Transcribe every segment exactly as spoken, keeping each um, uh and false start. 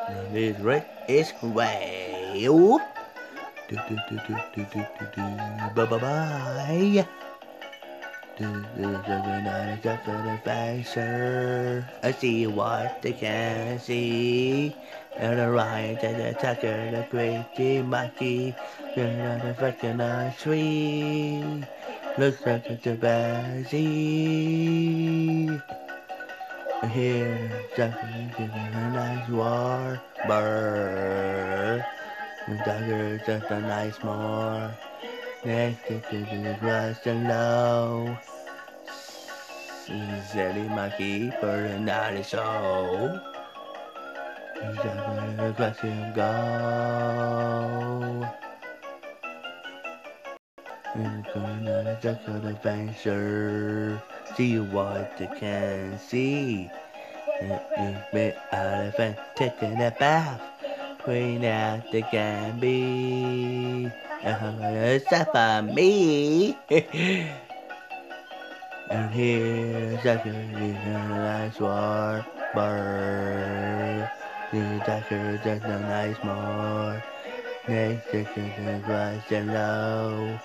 This red is whale. Do do do do do do do do. Bye bye bye. Do do do do do do do facer. I see what they can see. And the right and the attacker, the crazy monkey. You're the fucking tree. Looks like it's a bazy. Here, Dagger, a nice war bird. Dagger, just a nice more. Next to the grass and low. Silly monkey, bird and not a soul. Dagger, grass and go. And going on a duck of the fencer. See what you can see. Big elephant taking a bath. Queen out the can be. It's up for me. And here's a nice war bird. The ducker does no nice more. Next to the grass and low.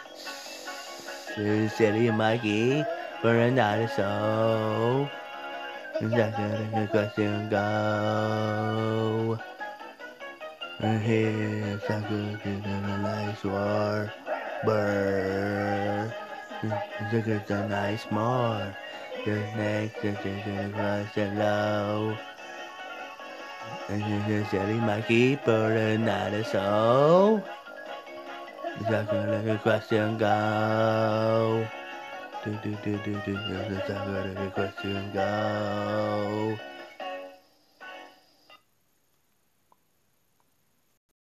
Silly monkey, for another soul. Exactly, question go. And here's a good and a nice war bird. It's a good and nice more. Just next to the question low. And here's a silly monkey, for another soul. Exactly, question go. Do do do do do do. Exactly, question go.